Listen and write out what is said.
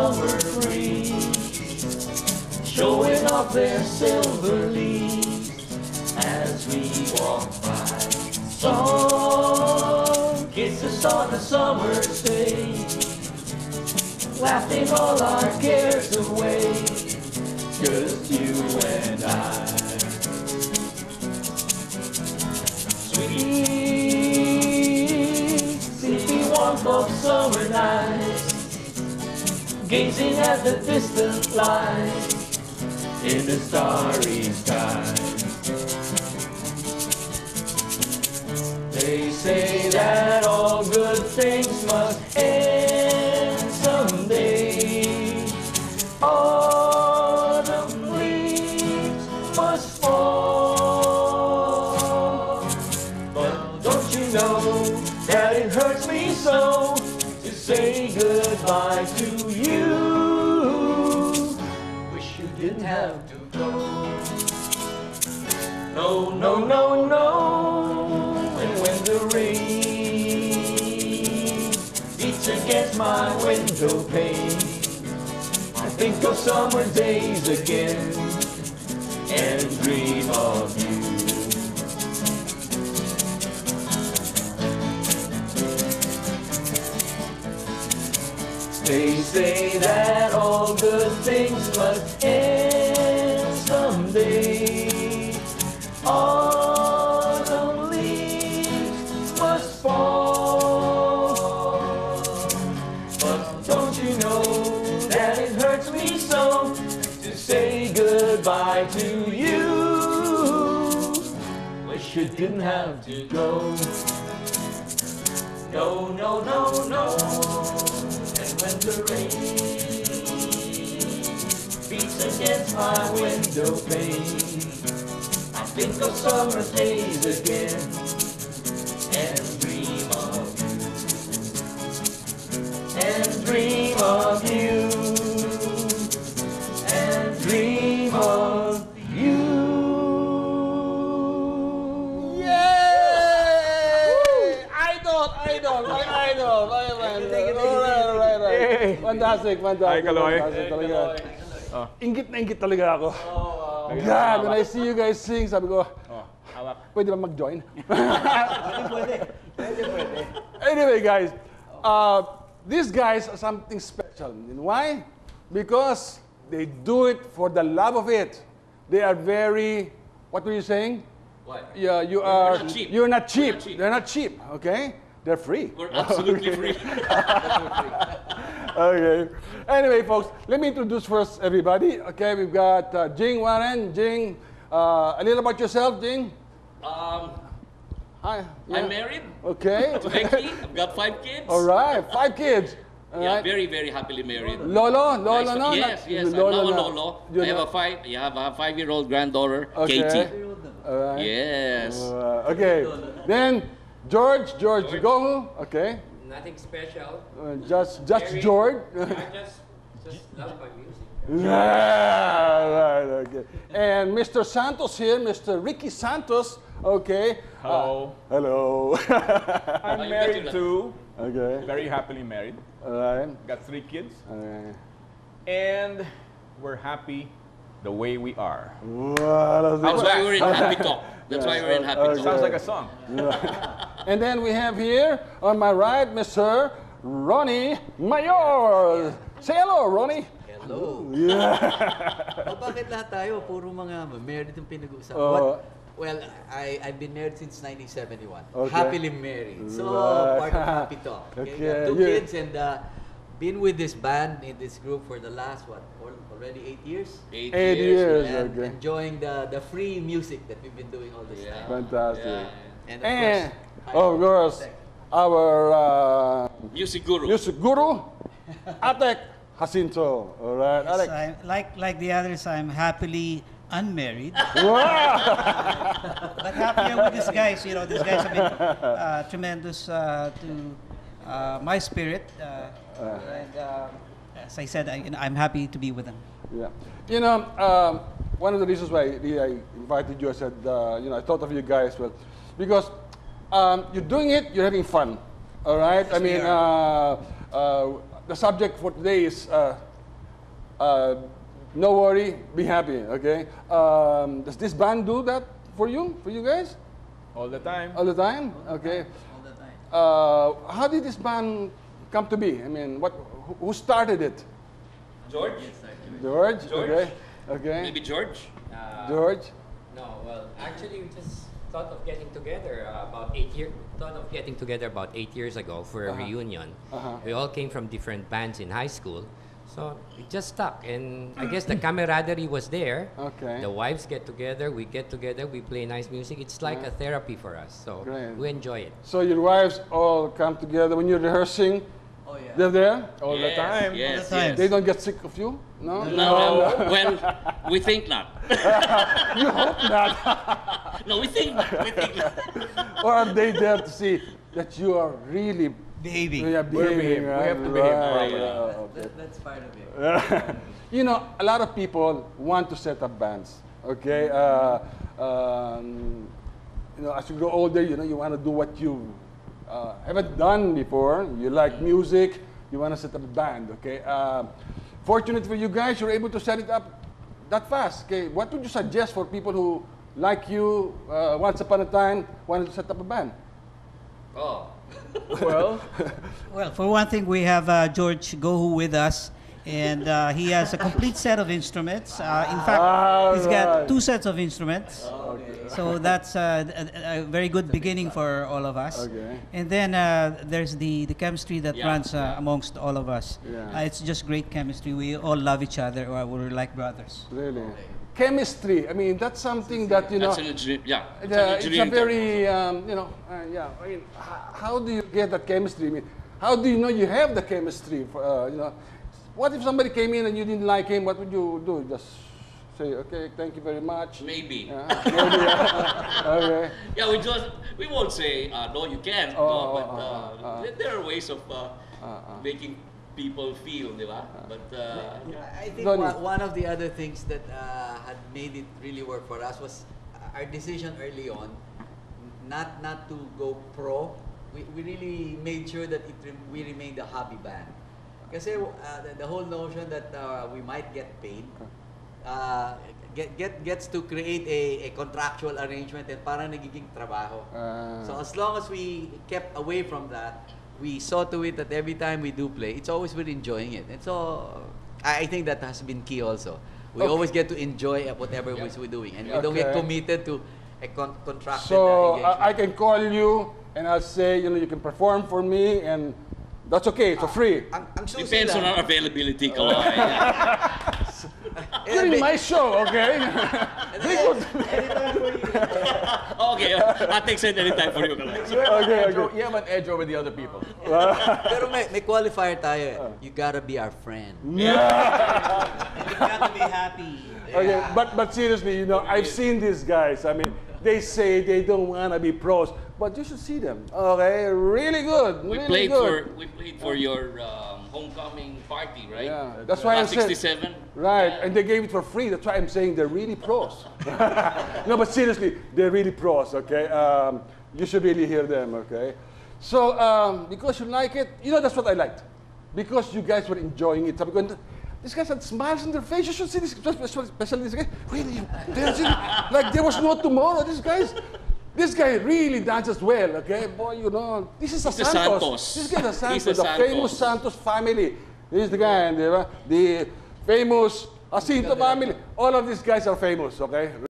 summer breeze, showing off their silver leaves as we walk by. Sun kisses on a summer's day, laughing all our cares away, just you and I. Sweet, sleepy warmth of summer nights, gazing at the distant lights in the starry sky. They say that all good things must end someday. Autumn leaves must fall. But don't you know that it hurts me so to say goodbye to you? Wish you didn't have to go. No, no, no, no. And when the rain beats against my window pane, I think of summer days again and dream of you. They say that all good things must end someday. Autumn leaves must fall. But don't you know that it hurts me so to say goodbye to you? Wish you didn't have to go. No, no, no, no. And when the rain beats against my window pane, I think of summer days again and dream of you. And dream of you. And dream of you. Yay! Idol! My idol! My man! Right. Fantastic. Hi, Caloy. Fantastic talaga. Ingit na ingit talaga ako. God, when I see you guys sing, sabi ko, pwede ba mag-join? Pwede. Anyway, guys, these guys are something special. You know why? Because they do it for the love of it. They are very, what were you saying? What? Yeah, You're not cheap. You're not cheap. We're not cheap. They're not cheap, okay? They're free. We're absolutely free. Okay. Anyway, folks, let me introduce first everybody. Okay, we've got Jing Warren. Jing, a little about yourself, Jing. Hi. Yeah. I'm married. Okay. To Becky. I've got 5 kids. All right, 5 kids. All Yeah, right. very, very happily married. Lolo, Nice. no? Yes, I'm now a Lolo. I have a 5-year-old granddaughter, Okay. Katie. All right. Yes. Okay. Then George Gohu. Okay. Nothing special. Just Very- George. I just love my music. Yeah, right, okay. And Mr. Santos here, Mr. Ricky Santos, okay. Hello. Hello. I'm married too. Okay. Very happily married. All right. Got 3 kids. Okay. And we're happy the way we are. Wow, That's why we're in Happy Talk. That's why we're in Happy Okay. Talk. Sounds like a song. And then we have here, on my right, Mr. Ronnie Mayor. Say hello, Ronnie. Hello. Yeah. Bakit lahat tayo puro mga married yung pinag-uusapan? Well, I've been married since 1971. Okay. Happily married. So, Right. part of Happy Talk. Okay? Okay, Got 2 yeah. kids and been with this band, in this group for the last, already 8 years? 8 8 years, And okay. enjoying the free music that we've been doing all this time. Fantastic. Yeah. And And, of of course, our Music guru. music guru, Atek Jacinto. All right, Yes, Alec. like the others, I'm happily unmarried, Wow. but happier with these guys. You know, these guys have been tremendous to my spirit, and as I said, I'm happy to be with them. Yeah. You know, one of the reasons why I invited you, I said, I thought of you guys, well, because you're doing it, you're having fun. All right? I mean, the subject for today is no worry, be happy, okay? Does this band do that for you guys? All the time. All the time? Okay. All the time. How did this band come to be? I mean, who started it? George? George? George? Okay. Okay. Maybe George? George? No, well, actually, we just thought of getting together about 8 years. Thought of getting together about 8 years ago for a reunion. We all came from different bands in high school, so it just stuck. And I guess the camaraderie was there. Okay. The wives get together, we get together, we play nice music. It's like a therapy for us, so Great. we enjoy it. So your wives all come together when you're rehorsing? Oh yeah. They're there? All the time. All the time. They don't get sick of you? No? No, well, we think not. You hope not. No, we think not. We think not. Or are they there to see that you are really Behaving. behaving? We have to behave properly. Okay. That's part of it. You know, a lot of people want to set up bands, okay? You know, as you grow older, you know, you want to do what you haven't done before. You like music, you want to set up a band, okay? Fortunate for you guys, you're able to set it up that fast, okay? What would you suggest for people who, like you, once upon a time, wanted to set up a band? Oh, Well, Well, for one thing, we have George Gohu with us, and he has a complete set of instruments. In fact, he's got 2 sets of instruments. So that's a very good beginning for all of us. Okay. And then there's the chemistry that Yeah. runs amongst all of us. Yeah. It's just great chemistry. We all love each other. We're like brothers. Really? Chemistry, I mean, that's something that, you know, that's an engineer. Yeah, it's an it's a engineering very, you know, yeah. I mean, how do you get that chemistry? I mean, how do you know you have the chemistry? For, you know, what if somebody came in and you didn't like him? What would you do? Just say, okay, thank you very much. Maybe. Maybe. Okay. Yeah, we won't say no, you can't. But there are ways of making people feel, di ba? But I think Donnie. one of the other things that had made it really work for us was our decision early on, not to go pro. We really made sure that we remained a hobby band. Kasi the whole notion that we might get paid gets to create a contractual arrangement and parang nagiging trabaho. So as long as we kept away from that, we saw to it that every time we do play, it's always we're enjoying it. And so I think that has been key also. We always get to enjoy whatever we're doing, and we don't get Okay. committed to a contracted So engagement. I can call you and I'll say, you know, you can perform for me, and that's okay. It's for free. Ang susi depends on lang- our availability, Caloy. You're in my show, okay? Okay, I take set anytime for you, Caloy. Okay. you have an edge over the other people. Pero may qualifier tayo eh. You gotta be our friend. You got to be happy. Okay, but seriously, you know, I've seen these guys. I mean, they say they don't want to be pros, but you should see them. Okay, really good, We really played good. for your homecoming party, right? Yeah, that's why I said. 67. Right, Yeah. and they gave it for free. That's why I'm saying they're really pros. No, but seriously, they're really pros. Okay, you should really hear them. Okay, so because you like it, you know, that's what I liked. Because you guys were enjoying it. Sabi ko, these guys had smiles on their face. You should see this, especially this guy. Really, like there was no tomorrow. This guy really dances well. Okay, boy, you know, this is a He's a Santos. Santos. This guy is a He's Santos, a the Santos. famous Santos family. This is the guy, di ba? The famous Jacinto family. All of these guys are famous. Okay.